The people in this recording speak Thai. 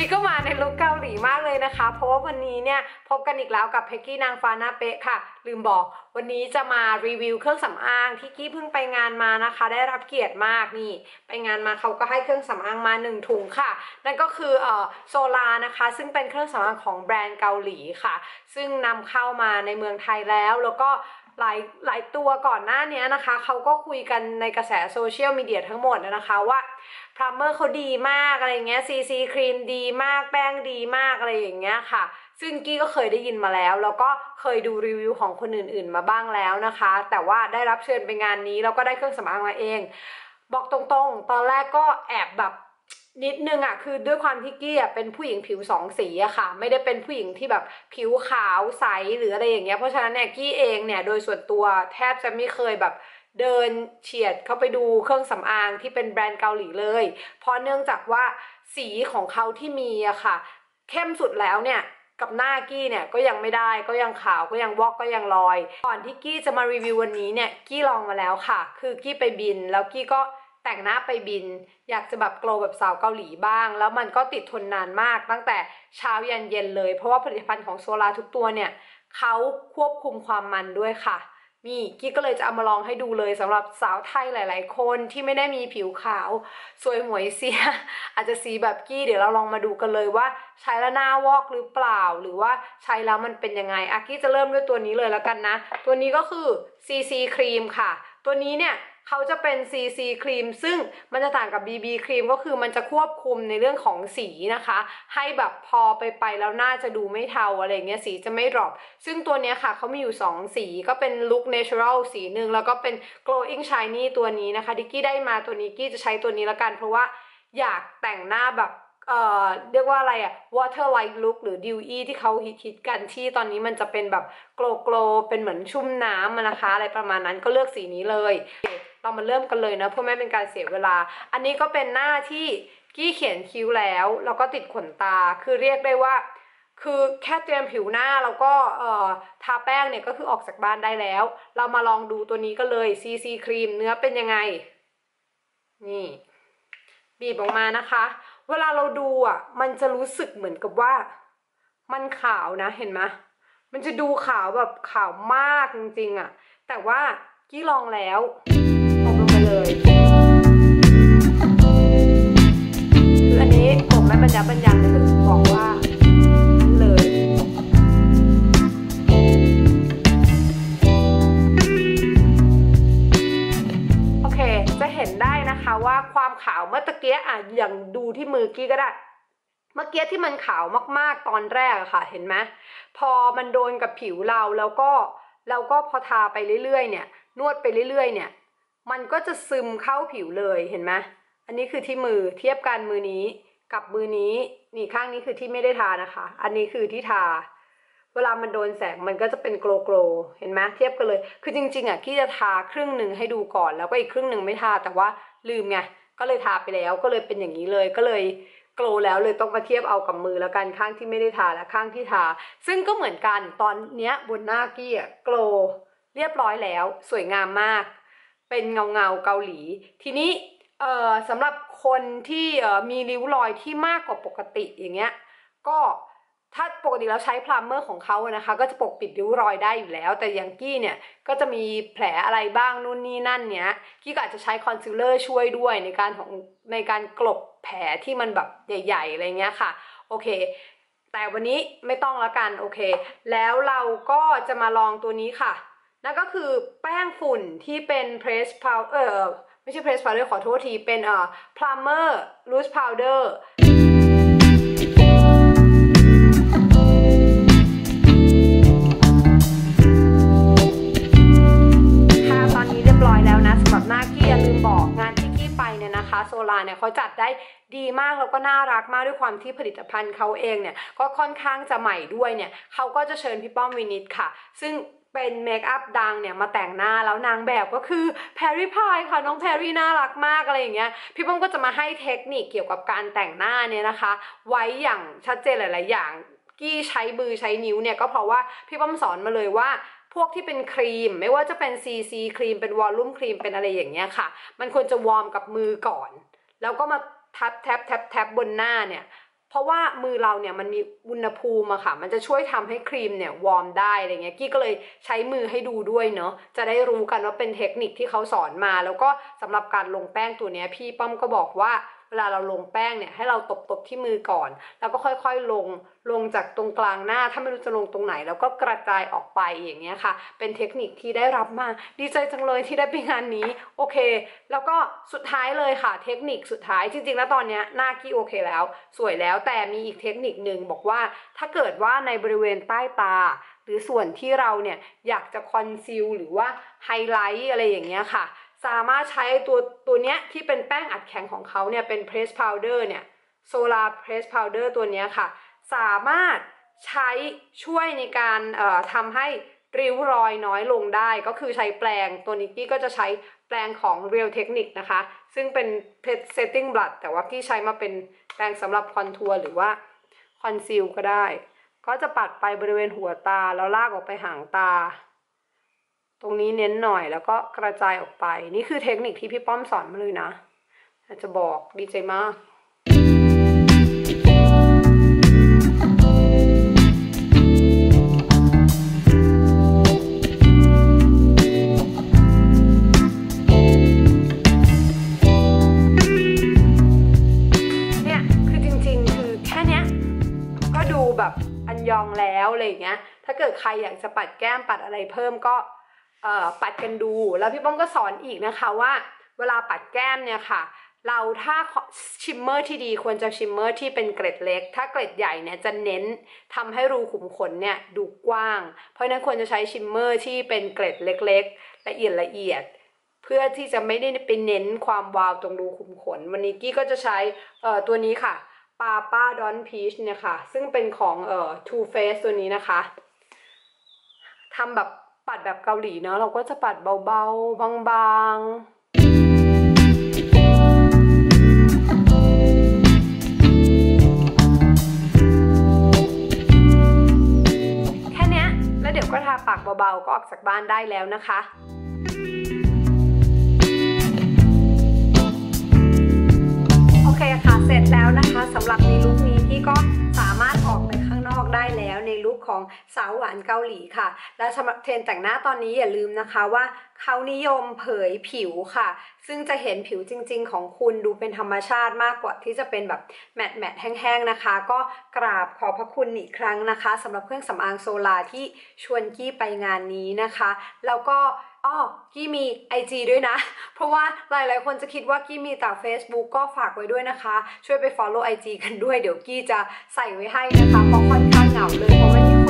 ก็มาในลุคเกาหลีมากเลยนะคะเพราะว่าวันนี้เนี่ยพบกันอีกแล้วกับเพ็กกี้นางฟ้าหน้าเป๊ะค่ะลืมบอกวันนี้จะมารีวิวเครื่องสำอางที่กี้เพิ่งไปงานมานะคะได้รับเกียรติมากนี่ไปงานมาเขาก็ให้เครื่องสำอางมา1ถุงค่ะนั่นก็คือโซลานะคะซึ่งเป็นเครื่องสำอางของแบรนด์เกาหลีค่ะซึ่งนำเข้ามาในเมืองไทยแล้วก็หลายตัวก่อนหน้านี้นะคะเขาก็คุยกันในกระแสโซเชียลมีเดียทั้งหมดนะคะว่าพรามเมอร์เขาดีมากอะไรเงี้ยซีครีมดีมากแป้งดีมากอะไรอย่างเงี้ยค่ะซึ่งกี้ก็เคยได้ยินมาแล้วก็เคยดูรีวิวของคนอื่นๆมาบ้างแล้วนะคะแต่ว่าได้รับเชิญไปงานนี้แล้วก็ได้เครื่องสำอางมาเองบอกตรงๆตอนแรกก็แอบแบบนิดนึงอ่ะคือด้วยความที่กี้เป็นผู้หญิงผิว2สีอะค่ะไม่ได้เป็นผู้หญิงที่แบบผิวขาวใสหรืออะไรอย่างเงี้ยเพราะฉะนั้นเนี่ยกี้เองเนี่ยโดยส่วนตัวแทบจะไม่เคยแบบเดินเฉียดเข้าไปดูเครื่องสำอางที่เป็นแบรนด์เกาหลีเลยเพราะเนื่องจากว่าสีของเขาที่มีอะค่ะเข้มสุดแล้วเนี่ยกับหน้ากี้เนี่ยก็ยังไม่ได้ก็ยังขาวก็ยังวอกก็ยังลอยก่อนที่กี้จะมารีวิววันนี้เนี่ยกี้ลองมาแล้วค่ะคือกี้ไปบินแล้วกี้ก็แต่งหน้าไปบินอยากจะแบบโกลว์แบบสาวเกาหลีบ้างแล้วมันก็ติดทนนานมากตั้งแต่เช้ายันเย็นเลยเพราะว่าผลิตภัณฑ์ของโซลาทุกตัวเนี่ยเขาควบคุมความมันด้วยค่ะนี่กี้ก็เลยจะเอามาลองให้ดูเลยสำหรับสาวไทยหลายๆคนที่ไม่ได้มีผิวขาวสวยหมวยเสียอาจจะสีแบบกี้เดี๋ยวเราลองมาดูกันเลยว่าใช้แล้วหน้าวอกหรือเปล่าหรือว่าใช้แล้วมันเป็นยังไงกี้จะเริ่มด้วยตัวนี้เลยแล้วกันนะตัวนี้ก็คือ CC ครีมค่ะตัวนี้เนี่ยเขาจะเป็น CC ครีมซึ่งมันจะต่างกับ BB ครีมก็คือมันจะควบคุมในเรื่องของสีนะคะให้แบบพอไปแล้วน่าจะดูไม่เทาอะไรเงี้ยสีจะไม่ดรอปซึ่งตัวนี้ค่ะเขามีอยู่2สีก็เป็น Look Natural สีหนึ่งแล้วก็เป็น Glowing Shiny ตัวนี้นะคะที่กี้ได้มาตัวนี้กี้จะใช้ตัวนี้ละกันเพราะว่าอยากแต่งหน้าแบบเรียกว่าอะไรอะ water like look หรือ dewy ที่เขาฮิตกันที่ตอนนี้มันจะเป็นแบบโกลเป็นเหมือนชุ่มน้ำนะคะอะไรประมาณนั้นก็เลือกสีนี้เลยเรามาเริ่มกันเลยนะเพื่อไม่เป็นการเสียเวลาอันนี้ก็เป็นหน้าที่กี้เขียนคิ้วแล้วก็ติดขนตาคือเรียกได้ว่าคือแค่เตรียมผิวหน้าแล้วก็ทาแป้งเนี่ยก็คือออกจากบ้านได้แล้วเรามาลองดูตัวนี้ก็เลย CC ครีมเนื้อเป็นยังไงนี่บีบออกมานะคะเวลาเราดูมันจะรู้สึกเหมือนกับว่ามันขาวนะเห็นไหมมันจะดูขาวแบบขาวมากจริงๆแต่ว่ากี้ลองแล้วตกลงไปเลยคืออันนี้ผมไม่บรรยัติเลยบอกว่านั่นเลยโอเคจะเห็นได้นะคะว่าความขาวเมื่อตะเกียอย่างดูที่มือกี้ก็ได้เมื่อกี้ที่มันขาวมากๆตอนแรกค่ะเห็นไหมพอมันโดนกับผิวเราแล้วก็พอทาไปเรื่อยๆเนี่ยนวดไปเรื่อยๆเนี่ยมันก็จะซึมเข้าผิวเลยเห็นไหมอันนี้คือที่มือเทียบกันมือนี้กับมือนี้นี่ข้างนี้คือที่ไม่ได้ทานะคะอันนี้คือที่ทาเวลามันโดนแสงมันก็จะเป็นโกลเห็นไหมเทียบกันเลยคือจริงๆกี้จะทาครึ่งหนึ่งให้ดูก่อนแล้วก็อีกครึ่งหนึ่งไม่ทาแต่ว่าลืมไงก็เลยทาไปแล้วก็เลยเป็นอย่างนี้เลยก็เลยโกลแล้วเลยต้องมาเทียบเอากับมือแล้วกันข้างที่ไม่ได้ทาและข้างที่ทาซึ่งก็เหมือนกันตอนเนี้ยบนหน้ากี้โกลเรียบร้อยแล้วสวยงามมากเป็นเงาเกาหลีทีนี้สำหรับคนที่มีริ้วรอยที่มากกว่าปกติอย่างเงี้ยก็ถ้าปกติแล้วใช้พรามเมอร์ของเขานะคะก็จะปกปิดริ้วรอยได้อยู่แล้วแต่อย่างกี้เนี่ยก็จะมีแผลอะไรบ้างนู่นนี่นั่นเนี้ยกี้ก็อาจจะใช้คอนซีลเลอร์ช่วยด้วยในการกลบแผลที่มันแบบใหญ่ๆอะไรเงี้ยค่ะโอเคแต่วันนี้ไม่ต้องแล้วกันโอเคแล้วเราก็จะมาลองตัวนี้ค่ะนั่นก็คือแป้งฝุ่นที่เป็น press powder ไม่ใช่ press powder ขอโทษทีเป็นplumber loose powderสำหรับหน้ากี้อย่าลืมบอกงานที่กี้ไปเนี่ยนะคะโซลาเนี่ยเขาจัดได้ดีมากแล้วก็น่ารักมากด้วยความที่ผลิตภัณฑ์เขาเองเนี่ยก็ค่อนข้างจะใหม่ด้วยเนี่ยเขาก็จะเชิญพี่ป้อมวินิตค่ะซึ่งเป็นเมคอัพดังเนี่ยมาแต่งหน้าแล้วนางแบบก็คือแพรรี่พายค่ะน้องแพรรี่น่ารักมากอะไรอย่างเงี้ยพี่ป้อมก็จะมาให้เทคนิคเกี่ยวกับการแต่งหน้าเนี่ยนะคะไว้อย่างชัดเจนหลายๆอย่างกี้ใช้มือใช้นิ้วเนี่ยก็เพราะว่าพี่ป้อมสอนมาเลยว่าพวกที่เป็นครีมไม่ว่าจะเป็น CC ครีมเป็นวอลลุ่มครีมเป็นอะไรอย่างเงี้ยค่ะมันควรจะวอร์มกับมือก่อนแล้วก็มาแท็บบนหน้าเนี่ยเพราะว่ามือเราเนี่ยมันมีอุณหภูมิอะค่ะมันจะช่วยทำให้ครีมเนี่ยวอร์มได้อะไรเงี้ยกี้ก็เลยใช้มือให้ดูด้วยเนาะจะได้รู้กันว่าเป็นเทคนิคที่เขาสอนมาแล้วก็สำหรับการลงแป้งตัวเนี้ยพี่ป้อมก็บอกว่าเวลาเราลงแป้งเนี่ยให้เราตบที่มือก่อนแล้วก็ค่อยๆลงจากตรงกลางหน้าถ้าไม่รู้จะลงตรงไหนแล้วก็กระจายออกไปอย่างเงี้ยค่ะเป็นเทคนิคที่ได้รับมาดีใจจังเลยที่ได้ไปงานนี้โอเคแล้วก็สุดท้ายเลยค่ะเทคนิคสุดท้ายจริงๆแล้วตอนเนี้ยหน้ากี้โอเคแล้วสวยแล้วแต่มีอีกเทคนิคหนึ่งบอกว่าถ้าเกิดว่าในบริเวณใต้ตาหรือส่วนที่เราเนี่ยอยากจะคอนซีลหรือว่าไฮไลท์อะไรอย่างเงี้ยค่ะสามารถใช้ตัวเนี้ยที่เป็นแป้งอัดแข็งของเขาเนี่ยเป็น Press Powder เนี่ย Solar Press Powder ตัวเนี้ยค่ะสามารถใช้ช่วยในการทำให้ริ้วรอยน้อยลงได้ก็คือใช้แปรงตัวนิกกี้ก็จะใช้แปรงของ Real Technique นะคะซึ่งเป็น Setting Blush แต่ว่ากี้ใช้มาเป็นแปรงสำหรับคอนทัวร์หรือว่าคอนซีลก็ได้ก็จะปัดไปบริเวณหัวตาแล้วลากออกไปหางตาตรงนี้เน้นหน่อยแล้วก็กระจายออกไปนี่คือเทคนิคที่พี่ป้อมสอนมาเลยนะจะบอกดีใจมากเนี่ยคือจริงๆคือแค่เนี้ยก็ดูแบบอันยองแล้วอะไรอย่างเงี้ยถ้าเกิดใครอยากจะปัดแก้มปัดอะไรเพิ่มก็ปัดกันดูแล้วพี่ป้อมก็สอนอีกนะคะว่าเวลาปัดแก้มเนี่ยค่ะเราถ้าชิมเมอร์ที่ดีควรจะชิมเมอร์ที่เป็นเกล็ดเล็กถ้าเกล็ดใหญ่เนี่ยจะเน้นทำให้รูขุมขนเนี่ยดูกว้างเพราะนั้นควรจะใช้ชิมเมอร์ที่เป็นเกล็ดเล็กๆละเอียดเพื่อที่จะไม่ได้ไปเน้นความวาวตรงรูขุมขนวันนี้กี้ก็จะใช้ตัวนี้ค่ะPapa Don Peach เนี่ยค่ะซึ่งเป็นของToo Faced ตัวนี้นะคะทำแบบปัดแบบเกาหลีเนาะเราก็จะปัดเบาๆบางๆแค่นี้แล้วเดี๋ยวก็ทาปากเบาๆก็ออกจากบ้านได้แล้วนะคะโอเคค่ะเสร็จแล้วนะคะสำหรับในลุคนี้พี่ก็สามารถออกไปข้างนอกได้แล้วในลุคของสาวหวานเกาหลีค่ะและสำหรับเทรนด์แต่งหน้าตอนนี้อย่าลืมนะคะว่าเขานิยมเผยผิวค่ะซึ่งจะเห็นผิวจริงๆของคุณดูเป็นธรรมชาติมากกว่าที่จะเป็นแบบแมตต์แห้งๆนะคะก็กราบขอบพระคุณอีกครั้งนะคะสำหรับเครื่องสำอางโซลาที่ชวนกี้ไปงานนี้นะคะแล้วก็กี้มี IG ด้วยนะเพราะว่าหลายๆคนจะคิดว่ากี้มีแต่ Facebook ก็ฝากไว้ด้วยนะคะช่วยไป follow IG กันด้วยเดี๋ยวกี้จะใส่ไว้ให้นะคะเพราะค่อนข้างเหงาเลยเพราะไม่มีคน